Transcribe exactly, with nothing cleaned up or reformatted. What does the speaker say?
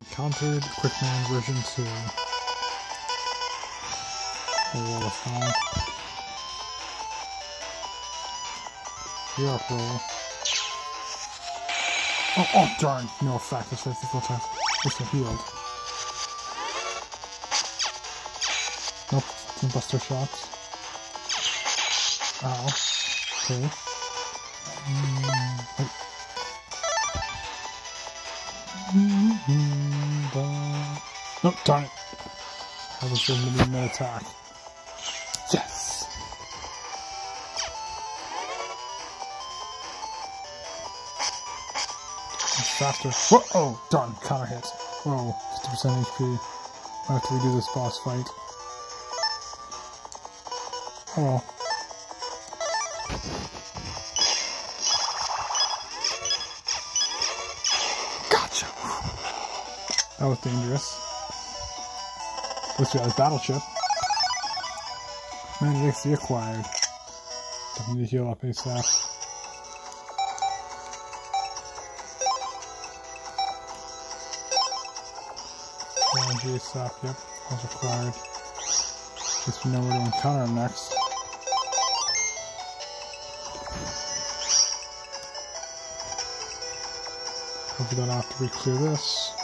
Encountered Quickman version two. Oh, what was wrong? You're up, roll. Oh, oh, darn! No effect. That's fifty-four times. At least I healed. Nope. Some buster shots. Ow. Okay. Mm, wait. Mm-hmm. Nope, darn it. That was the mini attack. Yes! Faster. Whoa! Oh, darn. Counter hit. Whoa. fifty percent H P. I have to redo this boss fight. Oh well. Gotcha! That was dangerous. Let's do this battle chip. Magic X P acquired. Don't need to heal up ASAP. G S A P, yep, that was acquired. At least we know where to encounter him next. Hopefully don't have to re-clear this.